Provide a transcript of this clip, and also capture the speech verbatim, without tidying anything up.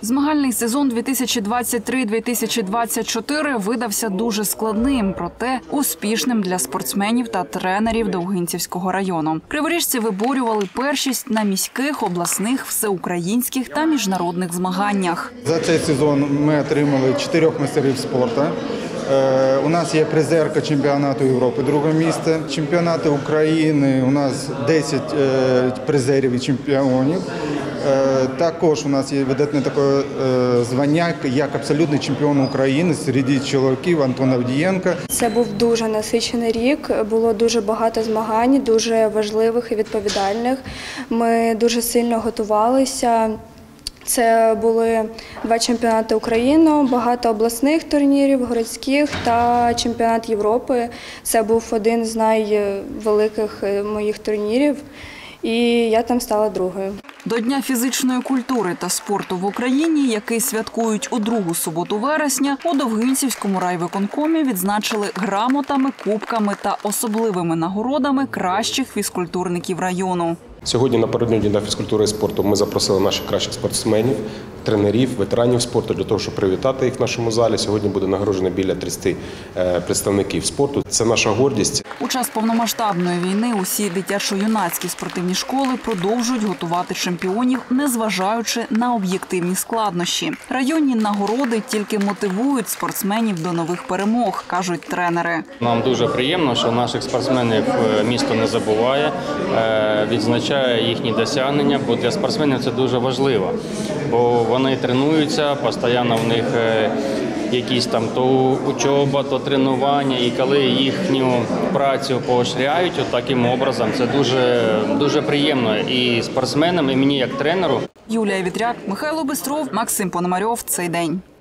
Змагальний сезон дві тисячі двадцять три - дві тисячі двадцять чотири видався дуже складним, проте успішним для спортсменів та тренерів Довгинцівського району. Криворіжці виборювали першість на міських, обласних, всеукраїнських та міжнародних змаганнях. За цей сезон ми отримали чотирьох майстерів спорту. У нас є призерка чемпіонату Європи, друге місце. Чемпіонати України у нас десять призерів і чемпіонів. Також у нас є видатне таке звання, як абсолютний чемпіон України серед чоловіків Антон Авдієнко. Це був дуже насичений рік, було дуже багато змагань, дуже важливих і відповідальних. Ми дуже сильно готувалися. Це були два чемпіонати України, багато обласних турнірів, городських та чемпіонат Європи. Це був один з найвеликих моїх турнірів, і я там стала другою. До Дня фізичної культури та спорту в Україні, який святкують у другу суботу вересня, у Довгинцівському райвиконкомі відзначили грамотами, кубками та особливими нагородами кращих фізкультурників району. Сьогодні напередодні Дня фізкультури і спорту ми запросили наших кращих спортсменів, тренерів, ветеранів спорту для того, щоб привітати їх в нашому залі. Сьогодні буде нагороджено біля тридцяти представників спорту. Це наша гордість. У час повномасштабної війни усі дитячо-юнацькі спортивні школи продовжують готувати чемпіонів, незважаючи на об'єктивні складнощі. Районні нагороди тільки мотивують спортсменів до нових перемог, кажуть тренери. Нам дуже приємно, що наших спортсменів місто не забуває, відзначає їхні досягнення, бо для спортсменів це дуже важливо, бо вони тренуються, постійно в них якісь там то учоба, то тренування, і коли їхню працю поощряють от таким образом, це дуже, дуже приємно і спортсменам, і мені як тренеру. Юлія Вітряк, Михайло Бистров, Максим Пономарьов. Цей день.